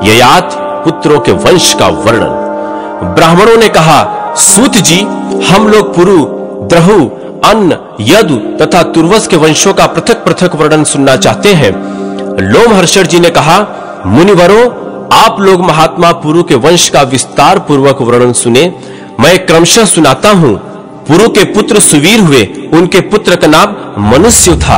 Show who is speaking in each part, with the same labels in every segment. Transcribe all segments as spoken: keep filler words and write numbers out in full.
Speaker 1: ययाति पुत्रों के वंश का वर्णन। ब्राह्मणों ने कहा, सूत जी, हम लोग पुरु, द्रहु, अन्न, यदु तथा तुर्वस के वंशों का पृथक पृथक वर्णन सुनना चाहते हैं। लोमहर्षण जी ने कहा, मुनिवरों, आप लोग महात्मा पुरु के वंश का विस्तार पूर्वक वर्णन सुने। मैं क्रमशः सुनाता हूं। पुरु के पुत्र सुवीर हुए, उनके पुत्र का नाम मनुष्य था।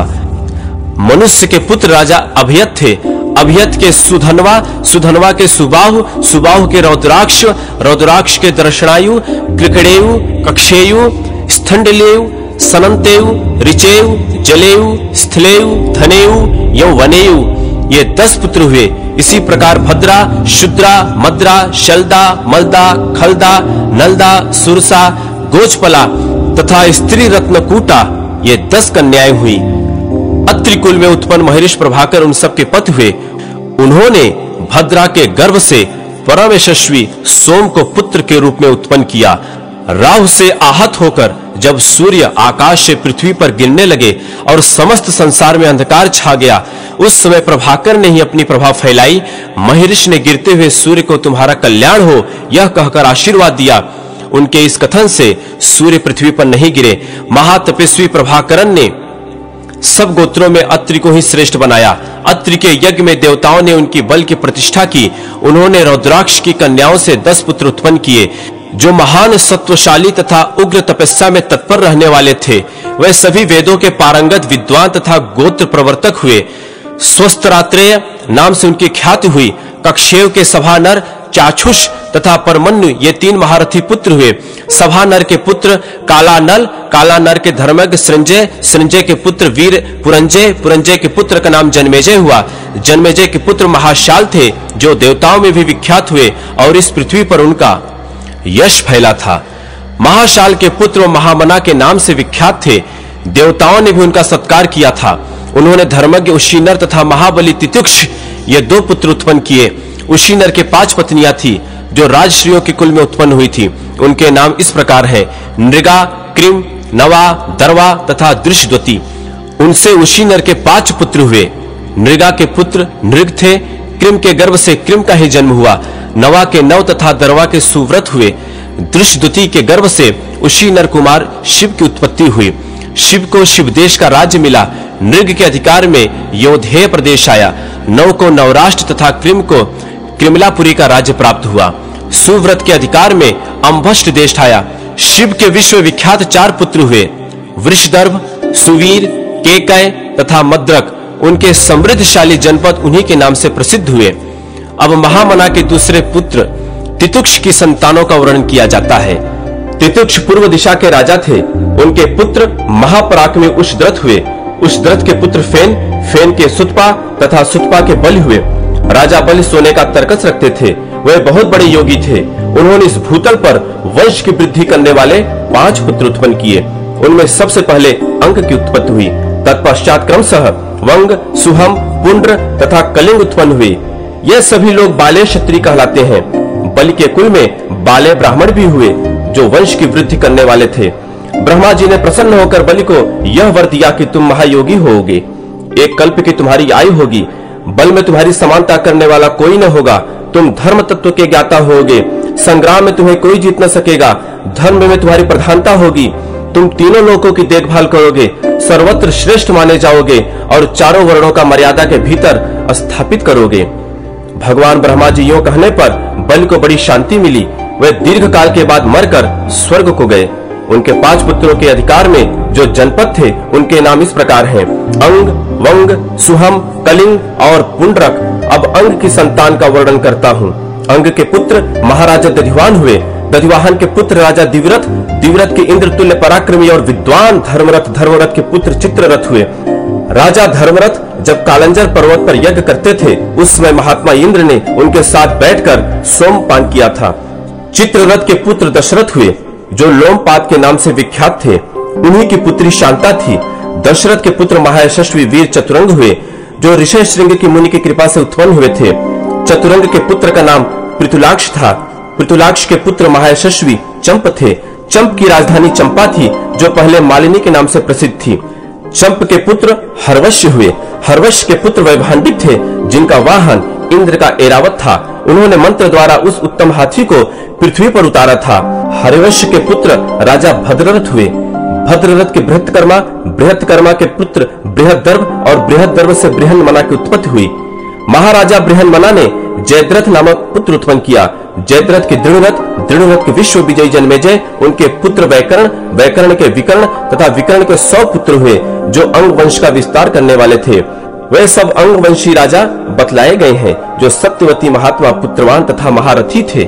Speaker 1: मनुष्य के पुत्र राजा अभयत थे। अभयत के सुधनवा, सुधनवा के सुबाहु, सुबाहु के रौद्राक्ष, रौद्राक्ष के दर्शनायु, क्रिकड़ेयु, कक्षेयु, स्थंडलेयु, सनंतेयु, ऋचेयु, जलेयु, स्थलेयु, धनेयु, यौवनेयु, ये दस पुत्र हुए। इसी प्रकार भद्रा, शुद्रा, मद्रा, शलदा, मलदा, खलदा, नलदा, सुरसा, गोचपला तथा स्त्री रत्नकूटा, ये दस कन्याएं हुई। अत्रि कुल में उत्पन्न महर्षि प्रभाकर उन सबके पति हुए। उन्होंने भद्रा के गर्भ से परम यशस्वी सोम को पुत्र के रूप में उत्पन्न किया। राहु से आहत होकर जब सूर्य आकाश से पृथ्वी पर गिरने लगे और समस्त संसार में अंधकार छा गया, उस समय प्रभाकर ने ही अपनी प्रभा फैलाई। महर्षि ने गिरते हुए सूर्य को तुम्हारा कल्याण हो यह कहकर आशीर्वाद दिया। उनके इस कथन से सूर्य पृथ्वी पर नहीं गिरे। महातपस्वी प्रभाकरन ने सब गोत्रों में अत्रि को ही श्रेष्ठ बनाया। अत्रि के यज्ञ में देवताओं ने उनकी बल की प्रतिष्ठा की। उन्होंने रौद्राक्ष की कन्याओं से दस पुत्र उत्पन्न किए, जो महान सत्वशाली तथा उग्र तपस्या में तत्पर रहने वाले थे। वे सभी वेदों के पारंगत विद्वान तथा गोत्र प्रवर्तक हुए। स्वस्त्रात्रेय नाम से उनकी ख्याति हुई। कक्षेव के सभानर, चाक्षुष तथा परमन्यु, ये तीन महारथी पुत्र हुए। सभानर के पुत्र कालानल, कालानर के धर्मज्ञ सृंजय, सृंजय के पुत्र वीर पुरंजय, पुरंजय के पुत्र का नाम जन्मेजय हुआ। जन्मेजय के पुत्र महाशाल थे, जो देवताओं में भी विख्यात हुए और इस पृथ्वी पर उनका यश फैला था। महाशाल के पुत्र महामना के नाम से विख्यात थे। देवताओं ने भी उनका सत्कार किया था। उन्होंने धर्मज्ञ उशीनर तथा महाबली तित्युक्ष, ये दो पुत्र उत्पन्न किए। उशीनर के पांच पत्नियां थी, जो राजश्रियों के कुल में उत्पन्न हुई थी। उनके नाम इस प्रकार हैं, नृगा, क्रिम, नवा, दरवा तथा दृशद्वती। उनसे उशीनर के पांच पुत्र हुए। नृगा के पुत्र नृग थे। क्रिम के गर्भ से क्रिम का ही जन्म हुआ। नवा के नव तथा दरवा के सुव्रत हुए। दृशद्वती के गर्भ से उशीनर कुमार शिव की उत्पत्ति हुई। शिव को शिवदेश का राज्य मिला। नृग के अधिकार में योधेय प्रदेश आया। नव को नवराष्ट्र तथा क्रिम को क्रिमलापुरी का राज्य प्राप्त हुआ। सुव्रत के अधिकार में अम्भष्ट देश आया। शिव के विश्व विख्यात चार पुत्र हुए, वृषदर्भ, सुवीर, केकय तथा मद्रक। उनके समृद्धशाली जनपद उन्हीं के नाम से प्रसिद्ध हुए। अब महामना के दूसरे पुत्र तितुक्ष की संतानों का वर्णन किया जाता है। तितुक्ष पूर्व दिशा के राजा थे। उनके पुत्र महापराक्रमी उशद्रथ हुए। उशद्रथ के पुत्र फेन, फेन के सुतपा तथा सुतपा के बलि हुए। राजा बलि सोने का तर्कस रखते थे। वे बहुत बड़े योगी थे। उन्होंने इस भूतल पर वंश की वृद्धि करने वाले पांच पुत्र उत्पन्न किए। उनमें सबसे पहले अंक की उत्पत्ति हुई। तत्पश्चात क्रमशः वंग, सुहम, पुंड्र तथा कलिंग उत्पन्न हुई। ये सभी लोग बाले क्षत्रिय कहलाते हैं। बलि के कुल में बाले ब्राह्मण भी हुए, जो वंश की वृद्धि करने वाले थे। ब्रह्मा जी ने प्रसन्न होकर बलि को यह वर दिया कि तुम महायोगी होगे। एक कल्प की तुम्हारी आयु होगी। बल में तुम्हारी समानता करने वाला कोई न होगा। तुम धर्म तत्व के ज्ञाता होगे। संग्राम में तुम्हें कोई जीत न सकेगा। धर्म में तुम्हारी प्रधानता होगी। तुम तीनों लोगों की देखभाल करोगे, सर्वत्र श्रेष्ठ माने जाओगे और चारों वर्णों का मर्यादा के भीतर स्थापित करोगे। भगवान ब्रह्मा जी यों कहने पर बलि को बड़ी शांति मिली। वे दीर्घ काल के बाद मरकर स्वर्ग को गए। उनके पांच पुत्रों के अधिकार में जो जनपद थे, उनके नाम इस प्रकार हैं, अंग, वंग, सुहम, कलिंग और पुंड्रक। अब अंग की संतान का वर्णन करता हूँ। अंग के पुत्र महाराजा दधिवाहन हुए। दधिवाहन के पुत्र राजा दिव्रत, दिव्रत के इंद्र तुल्य पराक्रमी और विद्वान धर्मरथ, धर्मरथ के पुत्र चित्ररथ हुए। राजा धर्मरथ जब कालंजर पर्वत पर यज्ञ करते थे, उस समय महात्मा इंद्र ने उनके साथ बैठकर सोमपान किया था। चित्ररथ के पुत्र दशरथ हुए, जो लोमपाद के नाम से विख्यात थे। उन्हीं की पुत्री शांता थी। दशरथ के पुत्र महायशस्वी वीर चतुरंग हुए, जो ऋषि श्रृंग की मुनि की कृपा से उत्पन्न हुए थे। चतुरंग के पुत्र का नाम पृथुलाक्ष था। पृथुलाक्ष के पुत्र महायशस्वी चंप थे। चंप की राजधानी चंपा थी, जो पहले मालिनी के नाम से प्रसिद्ध थी। चंप के पुत्र हर्वश्य हुए। हर्वश्य के पुत्र वैभांडिक थे, जिनका वाहन इंद्र का एरावत था। उन्होंने मंत्र द्वारा उस उत्तम हाथी को पृथ्वी पर उतारा था। हरिवंश के पुत्र राजा भद्ररथ हुए। भद्ररथ के बृहत्कर्मा, बृहत्कर्मा के पुत्र बृहद्दर्भ और बृहद्दर्भ से बृहन्मना की उत्पत्ति हुई। महाराजा बृहन्मना ने जयद्रथ नामक पुत्र उत्पन्न किया। जयद्रथ के दृढ़रथ, दृढ़रथ के विश्व विजयी जन्मेजय, उनके पुत्र वैकर्ण, वैकर्ण के विकर्ण तथा विकर्ण के सौ पुत्र हुए जो अंग वंश का विस्तार करने वाले थे। वे सब अंग वंशी राजा बतलाए गए हैं जो सत्यवती, महात्मा, पुत्रवान तथा महारथी थे।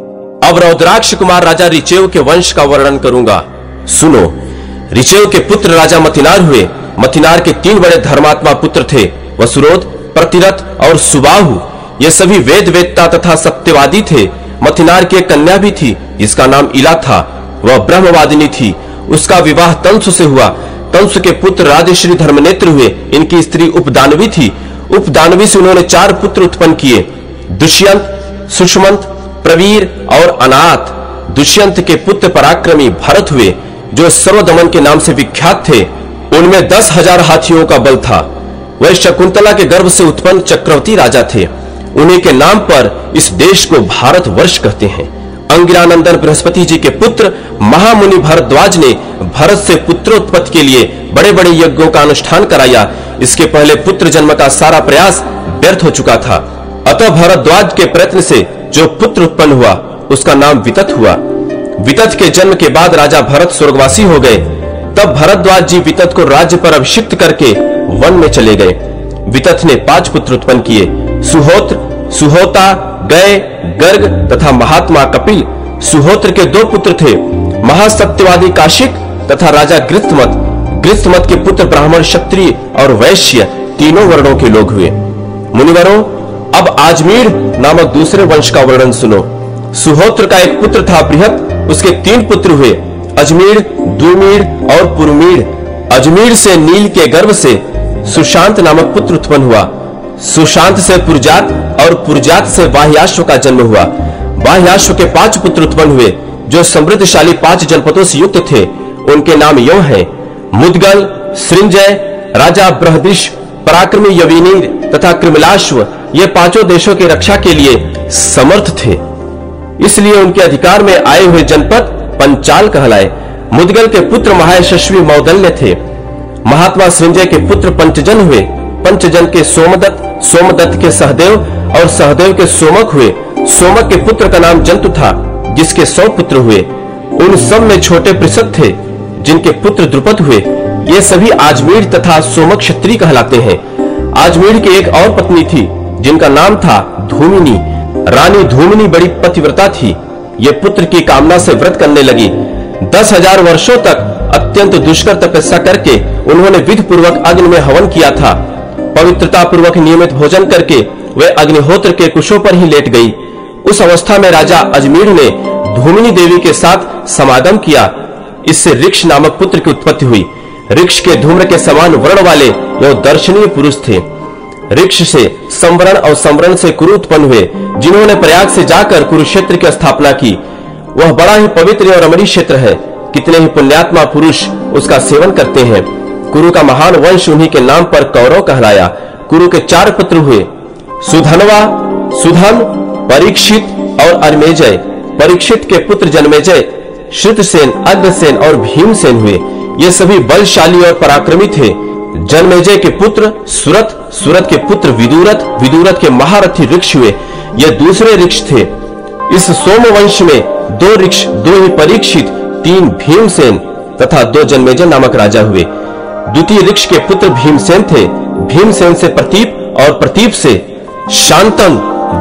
Speaker 1: अब रौद्राक्ष कुमार राजा ऋचेव के वंश का वर्णन करूंगा। सुनो। ऋचेव के पुत्र राजा मतिनार हुए। मतिनार के तीन बड़े धर्मात्मा पुत्र थे, वसुरोध, प्रतिरथ और सुबाहु। ये सभी वेद वेदता तथा सत्यवादी थे। मतिनार की एक कन्या भी थी जिसका नाम इला था। वह ब्रह्मवादिनी थी। उसका विवाह तंसु से हुआ। तंसु के पुत्र राजश्री धर्मनेत्र हुए। इनकी स्त्री उपदानवी थी। उपदानवी से उन्होंने चार पुत्र उत्पन्न किए, दुष्यंत, सुषमंत, प्रवीर और अनाथ। दुष्यंत के पुत्र पराक्रमी भरत हुए जो सर्वदमन के नाम से विख्यात थे। उनमें दस हजार हाथियों का बल था। वह शकुंतला के गर्भ से उत्पन्न चक्रवर्ती राजा थे। उन्हीं के नाम पर इस देश को भारत वर्ष कहते हैं। अंगिरानंदन बृहस्पति जी के पुत्र महामुनि भरद्वाज ने भरत से पुत्रोत्पत्ति के लिए बड़े बड़े यज्ञों का अनुष्ठान कराया। इसके पहले पुत्र जन्म का सारा प्रयास व्यर्थ हो चुका था। अतः भरद्वाज के प्रयत्न से जो पुत्र उत्पन्न हुआ उसका नाम वितत हुआ। वितत के जन्म के बाद राजा भरत स्वर्गवासी हो गए। तब भरद्वाज जी वितत को राज्य पर अभिषिक्त करके वन में चले गए। वितत ने पांच पुत्र उत्पन्न किए, सुहोत्र, सुहोता, गय, गर्ग तथा महात्मा कपिल। सुहोत्र के दो पुत्र थे, महासत्यवादी काशिक तथा राजा गृत्मत। गृत्मत के पुत्र ब्राह्मण, क्षत्रिय और वैश्य तीनों वर्णों के लोग हुए। मुनिवरों, अब आजमीर नामक दूसरे वंश का वर्णन सुनो। सुहोत्र का एक पुत्र था बृहत, उसके तीन पुत्र हुए, अजमीर, द्विमीर और पुरमीर। अजमीर से नील के गर्भ से सुशांत नामक पुत्र उत्पन्न हुआ। सुशांत से पुरजात और पुरजात से बाह्याश्व का जन्म हुआ। बाह्याश्व के पांच पुत्र उत्पन्न हुए जो समृद्धशाली पांच जनपदों से युक्त थे। उनके नाम यो हैं, मुदगल, सृंजय, राजा बृहदृष, पराक्रमी यवीनीर तथा कृमिलाश्व। ये पांचों देशों की रक्षा के लिए समर्थ थे, इसलिए उनके अधिकार में आए हुए जनपद पंचाल कहलाए। मुदगल के पुत्र महायशस्वी मौदल्य थे। महात्मा सृंजय के पुत्र पंचजन हुए। पंचजन के सोमदत्त, सोमदत्त के सहदेव और सहदेव के सोमक हुए। सोमक के पुत्र का नाम जंतु था जिसके सौ पुत्र हुए। उन सब में छोटे पृषद थे जिनके पुत्र द्रुपद हुए। ये सभी आजमीर तथा सोमक क्षत्रिय कहलाते हैं। आजमीर की एक और पत्नी थी जिनका नाम था धूमिनी। रानी धूमिनी बड़ी पतिव्रता थी। ये पुत्र की कामना से व्रत करने लगी। दस हजार वर्षों तक अत्यंत दुष्कर तपस्या करके उन्होंने विधि पूर्वक अग्नि में हवन किया था। पवित्रता पूर्वक नियमित भोजन करके वे अग्निहोत्र के कुशों पर ही लेट गई। उस अवस्था में राजा अजमीर ने धूमिनी देवी के साथ समागम किया। इससे ऋक्ष नामक पुत्र की उत्पत्ति हुई। ऋक्ष के धूम्र के समान वर्ण वाले यह दर्शनीय पुरुष थे। ऋक्ष से संवरण और संवरण से कुरु उत्पन्न हुए जिन्होंने प्रयाग से जाकर कुरुक्षेत्र की स्थापना की। वह बड़ा ही पवित्र और रमणीय क्षेत्र है। कितने ही पुण्यात्मा पुरुष उसका सेवन करते हैं। कुरु का महान वंश उन्हीं के नाम पर कौरव कहलाया। कुरु के चार पुत्र हुए, सुधनवा, सुधन, परीक्षित और अरमेजय। परीक्षित के पुत्र जन्मेजय, श्रुतसेन, अग्रसेन और भीमसेन हुए। ये सभी बलशाली और पराक्रमी थे। जन्मेजय के पुत्र सुरथ, सुरथ के पुत्र विदुरथ, विदुरथ के महारथी ऋक्ष हुए। ये दूसरे ऋक्ष थे। इस सोम वंश में दो ऋक्ष, दो ही परीक्षित, तीन भीमसेन तथा दो जन्मेजय नामक राजा हुए। द्वितीय ऋक्ष के पुत्र भीमसेन थे। भीमसेन से प्रतीप और प्रतीप से शांतन,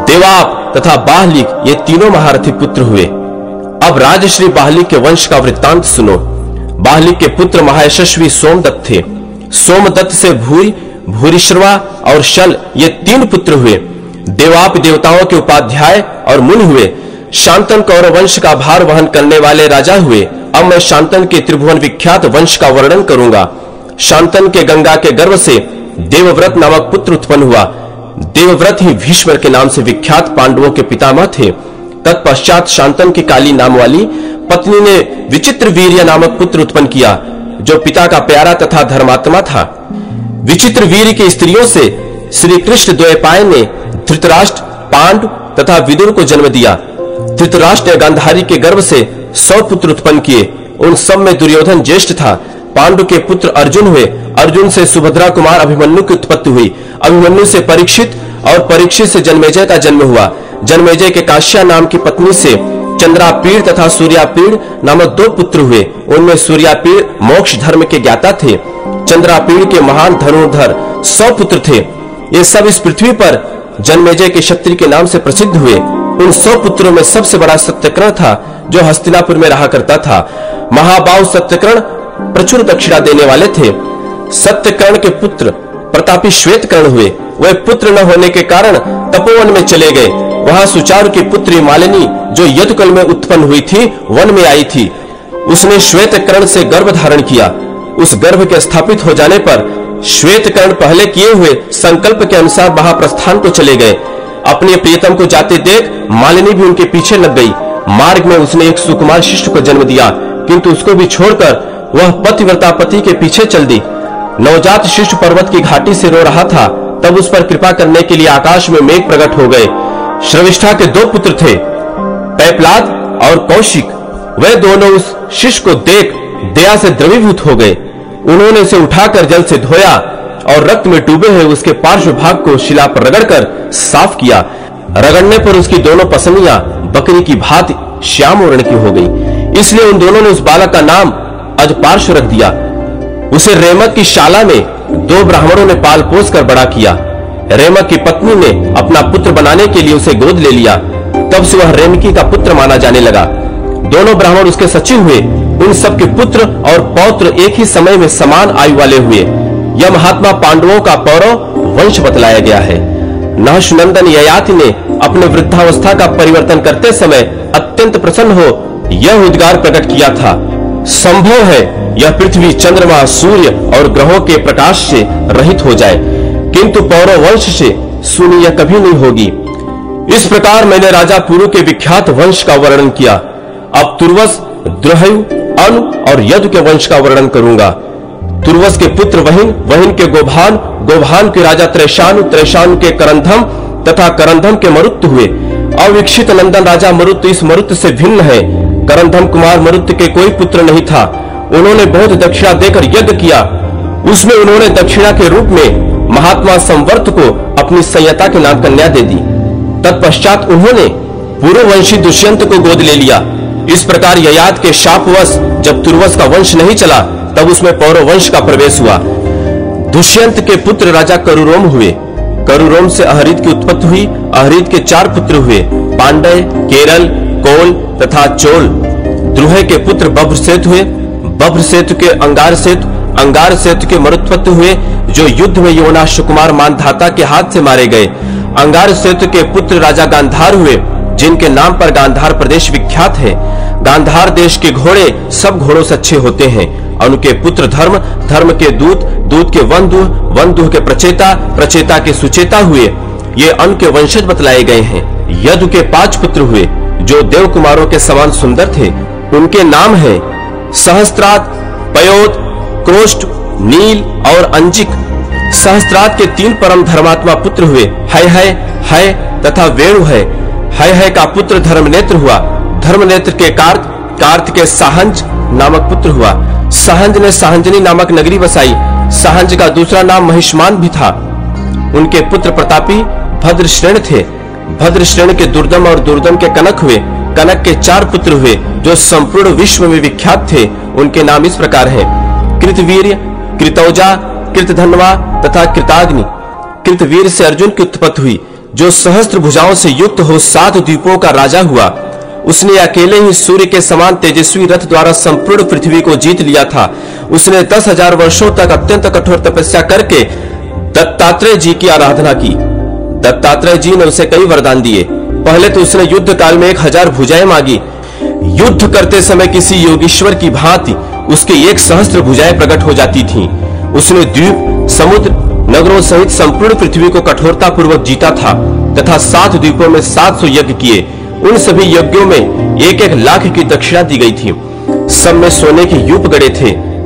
Speaker 1: देवाप तथा बाहलिक ये तीनों महारथी पुत्र हुए। अब राजश्री बाहलिक के वंश का वृत्तांत सुनो। बाहलिक के पुत्र महायशस्वी सोमदत्त थे। सोमदत्त से भूरि, भूरिश्रवा और शल ये तीन पुत्र हुए। देवाप देवताओं के उपाध्याय और मुनि हुए। शांतन कौरव वंश का भार वहन करने वाले राजा हुए। अब मैं शांतन के त्रिभुवन विख्यात वंश का वर्णन करूंगा। शांतन के गंगा के गर्भ से देवव्रत नामक पुत्र उत्पन्न हुआ। देवव्रत ही भीष्म के नाम से विख्यात पांडवों के पितामह थे। तत्पश्चात शांतन की काली नाम वाली पत्नी ने विचित्र वीर्य नामक पुत्र उत्पन्न किया जो पिता का प्यारा तथा धर्मात्मा था। विचित्र वीर्य की स्त्रियों से श्री कृष्ण द्वैपायन ने धृतराष्ट्र, पांडु तथा विदुर को जन्म दिया। धृतराष्ट्र ने गांधारी के गर्भ से सौ पुत्र उत्पन्न किए। उन सब में दुर्योधन ज्येष्ठ था। पांडु के पुत्र अर्जुन हुए। अर्जुन से सुभद्रा कुमार अभिमन्यु की उत्पत्ति हुई। अभिमन्यु से परीक्षित और परीक्षित से जन्मेजय का जन्म हुआ। जन्मेजय के काश्या नाम की पत्नी से चंद्रापीड़ तथा सूर्यापीड़ नामक दो पुत्र हुए। उनमें सूर्यापीड़ मोक्ष धर्म के ज्ञाता थे। चंद्रापीड़ के महान धनुर्धर सौ पुत्र थे। ये सब इस पृथ्वी पर जन्मेजय के क्षत्रिय के नाम से प्रसिद्ध हुए। उन सौ पुत्रों में सबसे बड़ा सत्यकर्ण था, जो हस्तिनापुर में रहा करता था। महाबाहु सत्यकर्ण प्रचुर दक्षिणा देने वाले थे। सत्यकर्ण के पुत्र प्रतापी श्वेतकर्ण हुए। वे पुत्र न होने के कारण तपोवन में चले गए। वहां सुचारु की पुत्री मालिनी, जो यदुकुल में उत्पन्न हुई थी, वन में आई थी। उसने श्वेतकर्ण से गर्भ धारण किया। उस गर्भ के स्थापित हो जाने पर श्वेतकर्ण पहले किए हुए संकल्प के अनुसार महाप्रस्थान को चले गए। अपने प्रियतम को जाते देख मालिनी भी उनके पीछे लग गई। मार्ग में उसने एक सुकुमार शिष्य को जन्म दिया, किंतु उसको भी छोड़कर वह पतिव्रता पति के पीछे चल दी। नवजात शिशु पर्वत की घाटी से रो रहा था, तब उस पर कृपा करने के लिए आकाश में मेघ प्रकट हो गए। श्रविष्ठा के दो पुत्र थे, पैपलाद और कौशिक। वे दोनों उस शिष्य को देख दया से द्रवीभूत हो गए। उन्होंने उसे उठाकर जल से धोया और रक्त में डूबे हुए उसके पार्श्व भाग को शिला पर रगड़कर साफ किया। रगड़ने पर उसकी दोनों पसलियां बकरी की भांति श्याम वर्ण की हो गई। इसलिए उन दोनों ने उस बालक का नाम अजपार्श्व रख दिया। उसे रेमक की शाला में दो ब्राह्मणों ने पाल पोस कर बड़ा किया। रेमक की पत्नी ने अपना पुत्र बनाने के लिए उसे गोद ले लिया। तब से वह रेमकी का पुत्र माना जाने लगा। दोनों ब्राह्मण उसके सचिव हुए। उन सबके पुत्र और पौत्र एक ही समय में समान आयु वाले हुए। यह महात्मा पांडवों का पौरव वंश बतलाया गया है। नहुषनंदन ययाति ने अपने वृद्धावस्था का परिवर्तन करते समय अत्यंत प्रसन्न हो यह उद्गार प्रकट किया था, संभव है यह पृथ्वी, चंद्रमा, सूर्य और ग्रहों के प्रकाश से रहित हो जाए, किंतु पौरव वंश से सुनी यह कभी नहीं होगी। इस प्रकार मैंने राजा पुरु के विख्यात वंश का वर्णन किया। अब तुर्वस, द्रुहयु, अनु और यदु के वंश का वर्णन करूंगा। तुर्वस के पुत्र वहिन, वहिन के गोभान, गोभान के राजा त्रेशानु, त्रेशानु के करंधम तथा करंधम के मरुत हुए। अविक्षित नंदन राजा मरुत इस मरुत से भिन्न है। करंधम कुमार मरुत के कोई पुत्र नहीं था। उन्होंने बहुत दक्षिणा देकर यज्ञ किया। उसमें उन्होंने दक्षिणा के रूप में महात्मा संवर्त को अपनी संयता के नाम कन्या दे दी। तत्पश्चात उन्होंने पूर्ववंशी दुष्यंत को गोद ले लिया। इस प्रकार ययाति के शापवश जब तुर्वस का वंश नहीं चला, तब उसमें पौरव वंश का प्रवेश हुआ। दुष्यंत के पुत्र राजा करुरोम हुए। करुरोम से अहरित की उत्पत्ति हुई। अहरित के चार पुत्र हुए, पांडय, केरल, कोल तथा चोल। द्रुह के पुत्र बभ्रसेतु हुए। बभ्रसेतु के अंगार सेतु, अंगार सेतु के मरुत्पत्ति हुए, जो युद्ध में योना सुकुमार मानधाता के हाथ से मारे गए। अंगार सेतु के पुत्र राजा गांधार हुए, जिनके नाम पर गांधार प्रदेश विख्यात है। गांधार देश के घोड़े सब घोड़ों से अच्छे होते हैं। उनके पुत्र धर्म, धर्म के दूत, दूत के वंदुह, वंदुह के प्रचेता, प्रचेता के सुचेता हुए। ये अन के वंशज बतलाए गए हैं। यदु के पांच पुत्र हुए, जो देव कुमारों के समान सुंदर थे। उनके नाम है सहस्त्रात, पयोत, क्रोष्ट, नील और अंजिक। सहस्त्रात के तीन परम धर्मात्मा पुत्र हुए, है है, है तथा वेणु है। है है का पुत्र धर्मनेत्र हुआ। धर्मनेत्र के कार्त, कार्त के साहंज नामक पुत्र हुआ। साहंज ने साहंजनी नामक नगरी बसाई। साहंज का दूसरा नाम महिष्मान भी था। उनके पुत्र प्रतापी भद्रश्रेण थे। भद्रश्रेण के दुर्दम और दुर्दम के कनक हुए। कनक के चार पुत्र हुए, जो संपूर्ण विश्व में विख्यात थे। उनके नाम इस प्रकार हैं, कृतवीर्य, कृतौजा, कृतधन्वा तथा कृताग्नि। कृतवीर से अर्जुन की उत्पत्ति हुई, जो सहस्त्र भुजाओं से युक्त हो सात द्वीपों का राजा हुआ। उसने अकेले ही सूर्य के समान तेजस्वी रथ द्वारा संपूर्ण पृथ्वी को जीत लिया था। उसने दस हजार वर्षों तक अत्यंत कठोर तपस्या करके दत्तात्रेय जी की आराधना की। दत्तात्रेय जी ने उसे कई वरदान दिए। पहले तो उसने युद्ध काल में एक हजार भुजाएं मांगी। युद्ध करते समय किसी योगीश्वर की भांति उसकी एक सहस्त्र भुजाएं प्रकट हो जाती थीं। उसने द्वीप, समुद्र, नगरों सहित संपूर्ण पृथ्वी को कठोरता पूर्वक जीता था तथा सात द्वीपों में सात सौ यज्ञ किए। उन सभी यज्ञों में एक एक लाख की दक्षिणा दी गई थी। सब में सोने के यूप गड़े थे।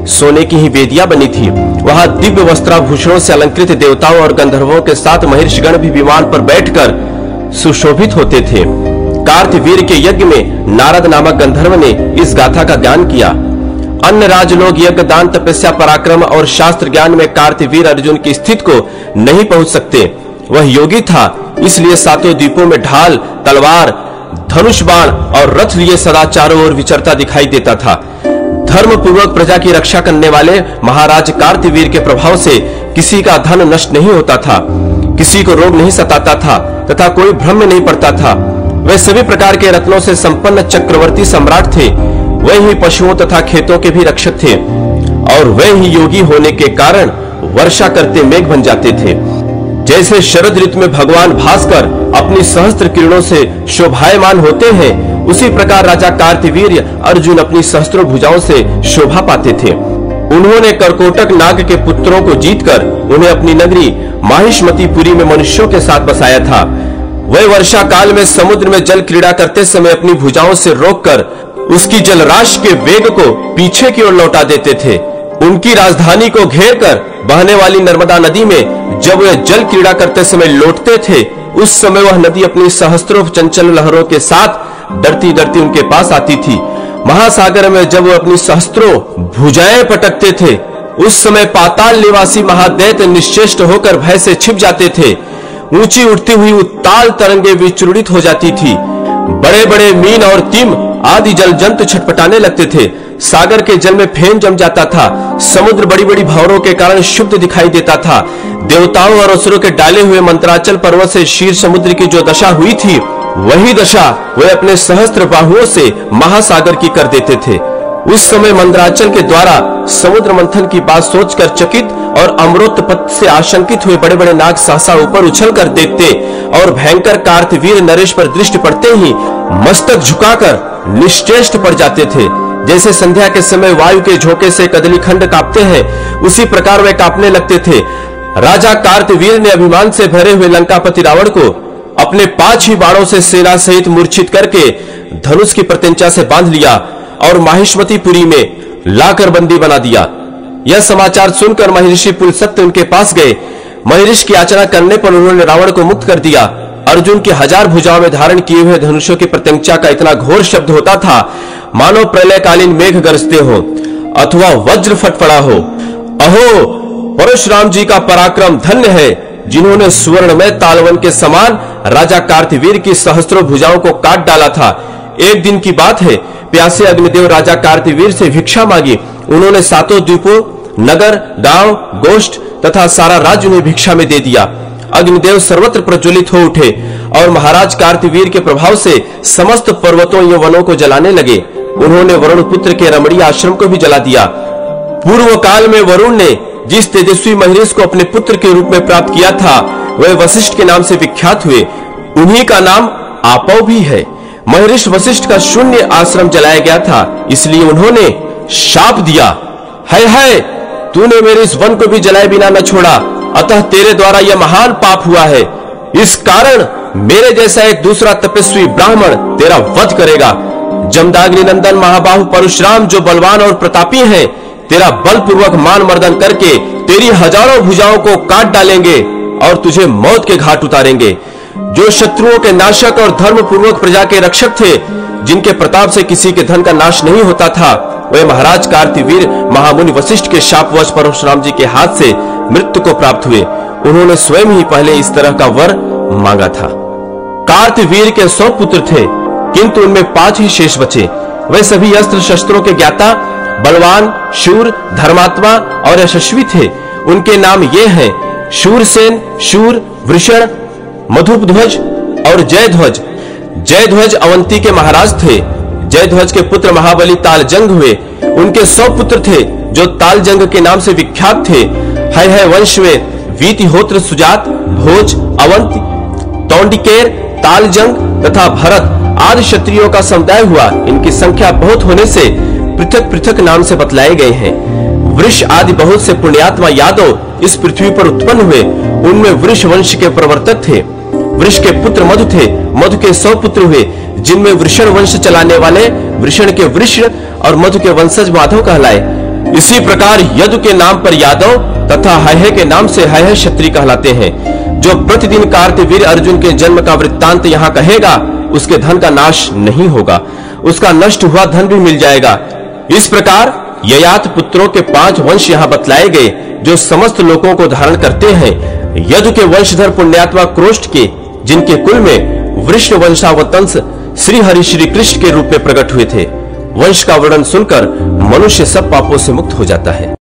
Speaker 1: सोने की ही वेदियां बनी थी। वहां दिव्य वस्त्राभूषणों से अलंकृत देवताओं और गंधर्वों के साथ महर्षिगण भी विमान पर बैठकर सुशोभित होते थे। कार्तवीर्य के यज्ञ में नारद नामक गंधर्व ने इस गाथा का गान किया। अन्य राजलोग यज्ञ, दान, तपस्या, पराक्रम और शास्त्र ज्ञान में कार्तवीर्य अर्जुन की स्थिति को नहीं पहुंच सकते। वह योगी था, इसलिए सातों द्वीपों में ढाल, तलवार, धनुष बाण और रथ लिए सदा चारों ओर विचरता दिखाई देता था। धर्म पूर्वक प्रजा की रक्षा करने वाले महाराज कार्तवीर्य के प्रभाव से किसी का धन नष्ट नहीं होता था, किसी को रोग नहीं सताता था तथा कोई भ्रम में नहीं पड़ता था। वे सभी प्रकार के रत्नों से संपन्न चक्रवर्ती सम्राट थे। वे ही पशुओं तथा खेतों के भी रक्षक थे और वे ही योगी होने के कारण वर्षा करते मेघ बन जाते थे। जैसे शरद ऋतु में भगवान भास्कर अपनी सहस्त्र किरणों से शोभायमान होते हैं, उसी प्रकार राजा कार्तवीर्य अर्जुन अपनी सहस्त्रों भुजाओं से शोभा पाते थे। उन्होंने कर्कोटक नाग के पुत्रों को जीतकर उन्हें अपनी नगरी माहिष्मतीपुरी में मनुष्यों के साथ बसाया था। वे वर्षा काल में समुद्र में जल क्रीड़ा करते समय अपनी भुजाओं से रोककर उसकी जलराशि के वेग को पीछे की ओर लौटा देते थे। उनकी राजधानी को घेर कर बहने वाली नर्मदा नदी में जब वे जल क्रीड़ा करते समय लौटते थे, उस समय वह नदी अपनी सहस्त्रों चंचल लहरों के साथ डरती डरती उनके पास आती थी। महासागर में जब वे अपनी सहस्त्रों भुजाएं पटकते थे, उस समय पाताल निवासी महादैत्य निश्चेष्ट होकर भय से छिप जाते थे। ऊंची उठती हुई उत्ताल तरंगे विचूर्णित हो जाती थी। बड़े बड़े मीन और तिम आदि जल जंतु छटपटाने लगते थे। सागर के जल में फेन जम जाता था। समुद्र बड़ी बड़ी भावरों के कारण शुद्ध दिखाई देता था। देवताओं और असुरों के डाले हुए मंत्राचल पर्वत से क्षीर समुद्र की जो दशा हुई थी, वही दशा वे अपने सहस्त्र बाहुओं से महासागर की कर देते थे। उस समय मंत्राचल के द्वारा समुद्र मंथन की बात सोचकर चकित और अमृतपत से आशंकित हुए बड़े बड़े नाग सहसा ऊपर उछल कर देखते और भयंकर कार्तवीर्य नरेश पर दृष्टि पड़ते ही मस्तक झुकाकर निश्चेष्ट पड़ जाते थे। जैसे संध्या के समय वायु के झोंके से कदली खंड कांपते हैं, उसी प्रकार वे कांपने लगते थे। राजा कार्तवीर्य ने अभिमान से भरे हुए लंकापति रावण को अपने पांच ही बाणों से सेना सहित मूर्छित करके धनुष की प्रत्यंचा से बांध लिया और माहिष्मतीपुरी में लाकर बंदी बना दिया। यह समाचार सुनकर महर्षि पुलस्त्य उनके पास गए। महर्षि की याचना करने पर उन्होंने रावण को मुक्त कर दिया। अर्जुन की हजार भुजाओं में धारण किए हुए धनुषों की प्रत्यंचा का इतना घोर शब्द होता था, मानो प्रलयकालीन मेघ गरजते हो अथवा वज्र फट पड़ा हो। अहो, परशुराम जी का पराक्रम धन्य है, जिन्होंने स्वर्ण में तालवन के समान राजा कार्तवीर्य की सहस्त्रों भुजाओं को काट डाला था। एक दिन की बात है, प्यासे अग्निदेव राजा कार्तवीर्य से भिक्षा मांगी। उन्होंने सातों द्वीपों, नगर, गांव, गोष्ठ तथा सारा राज्य उन्हें भिक्षा में दे दिया। अग्निदेव सर्वत्र प्रज्वलित हो उठे और महाराज कार्तवीर्य के प्रभाव से समस्त पर्वतों या वनों को जलाने लगे। उन्होंने वरुण पुत्र के रमणीय आश्रम को भी जला दिया। पूर्व काल में वरुण ने जिस तेजस्वी महर्षि को अपने पुत्र के रूप में प्राप्त किया था, वह वशिष्ठ के नाम से विख्यात हुए। उन्हीं का नाम आपव भी है। महर्षि वशिष्ठ का शून्य आश्रम जलाया गया था, इसलिए उन्होंने शाप दिया, हाय हाय, तूने मेरे इस वन को भी जलाए बिना न छोड़ा, अतः तेरे द्वारा यह महान पाप हुआ है। इस कारण मेरे जैसा एक दूसरा तपस्वी ब्राह्मण तेरा वध करेगा। जमदाग्नि नंदन महाबाहु परशुराम जो बलवान और प्रतापी हैं, तेरा बलपूर्वक मान मर्दन करके तेरी हजारों भुजाओं को काट डालेंगे और तुझे मौत के घाट उतारेंगे। जो शत्रुओं के नाशक और धर्म पूर्वक प्रजा के रक्षक थे, जिनके प्रताप से किसी के धन का नाश नहीं होता था, वे महाराज कार्तवीर्य महामुनि वशिष्ठ के शापवश परशुराम जी के हाथ से मृत्यु को प्राप्त हुए। उन्होंने स्वयं ही पहले इस तरह का वर मांगा था। कार्तवीर्य के सौ पुत्र थे, किंतु उनमें पांच ही शेष बचे। वे सभी अस्त्र शस्त्रों के ज्ञाता, बलवान, शूर, धर्मात्मा और यशस्वी थे। उनके नाम ये हैं: शूरसेन, शूर, वृषण, मधुपध्वज और जयध्वज। जयध्वज अवंती के महाराज थे। जयध्वज के पुत्र महाबली तालजंग हुए। उनके सौ पुत्र थे जो तालजंग के नाम से विख्यात थे। हय हय वंश में वीतिहोत्र, सुजात, भोज, अवंती, तौंडिकेर, तालजंग तथा भरत आदि क्षत्रियों का समुदाय हुआ। इनकी संख्या बहुत होने से पृथक पृथक नाम से बतलाए गए हैं। वृष आदि बहुत से पुण्यात्मा यादव इस पृथ्वी पर उत्पन्न हुए। उनमें वृष वंश के प्रवर्तक थे। वृष के पुत्र मधु थे। मधु के सौ पुत्र हुए, जिनमें वृषण वंश चलाने वाले वृषण के वृष और मधु के वंशज माधव कहलाए। इसी प्रकार यदु के नाम पर यादव तथा हय के नाम से हय क्षत्रिय कहलाते हैं। जो प्रतिदिन कार्तवीर अर्जुन के जन्म का वृत्तांत यहाँ कहेगा, उसके धन का नाश नहीं होगा, उसका नष्ट हुआ धन भी मिल जाएगा। इस प्रकार ययाति पुत्रों के पांच वंश यहाँ बतलाए गए, जो समस्त लोगों को धारण करते हैं। यदु के वंशधर पुण्यात्मा क्रोष्ट के, जिनके कुल में वृष्ण वंशावतंस श्री हरि श्री कृष्ण के रूप में प्रकट हुए थे। वंश का वर्णन सुनकर मनुष्य सब पापों से मुक्त हो जाता है।